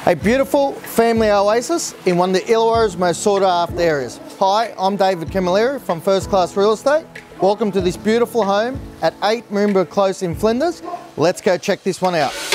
A beautiful family oasis in one of the Illawarra's most sought after areas. Hi, I'm David Camilleri from First Class Real Estate. Welcome to this beautiful home at 8 Merimbula Close in Flinders. Let's go check this one out.